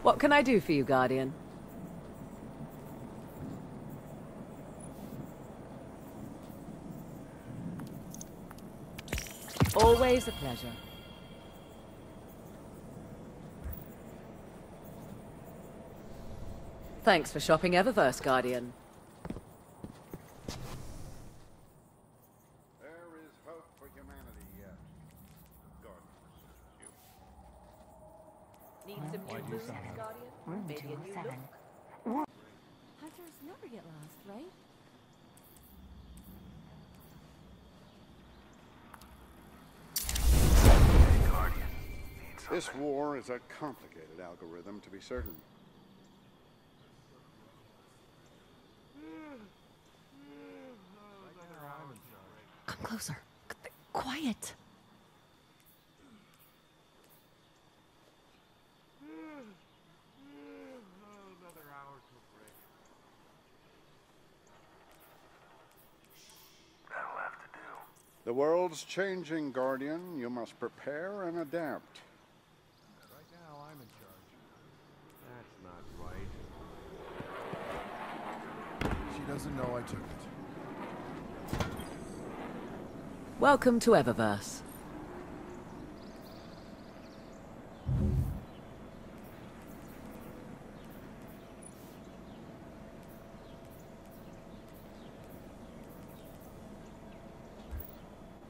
What can I do for you, Guardian? Always a pleasure. Thanks for shopping Eververse, Guardian. There is hope for humanity yet. Guardians, you. Need some new moves, Guardian? Maybe a new look? Hunters never get lost, right? This war is a complicated algorithm, to be certain. Come closer. Quiet. Another hour to break. That'll have to do. The world's changing, Guardian. You must prepare and adapt. Right now, I'm in charge. That's not right. She doesn't know I took it. Welcome to Eververse.